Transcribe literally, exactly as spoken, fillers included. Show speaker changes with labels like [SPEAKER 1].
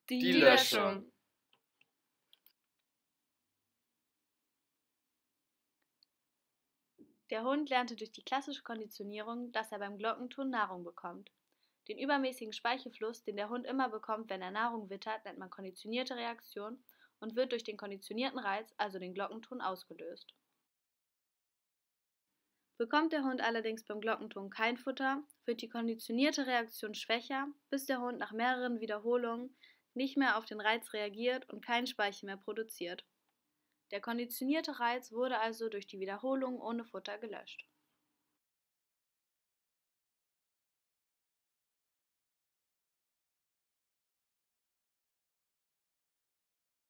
[SPEAKER 1] Die, Die Löschung.
[SPEAKER 2] Der Hund lernte durch die klassische Konditionierung, dass er beim Glockenton Nahrung bekommt. Den übermäßigen Speichelfluss, den der Hund immer bekommt, wenn er Nahrung wittert, nennt man konditionierte Reaktion und wird durch den konditionierten Reiz, also den Glockenton, ausgelöst. Bekommt der Hund allerdings beim Glockenton kein Futter, wird die konditionierte Reaktion schwächer, bis der Hund nach mehreren Wiederholungen nicht mehr auf den Reiz reagiert und keinen Speichel mehr produziert. Der konditionierte Reiz wurde also durch die Wiederholung ohne Futter gelöscht.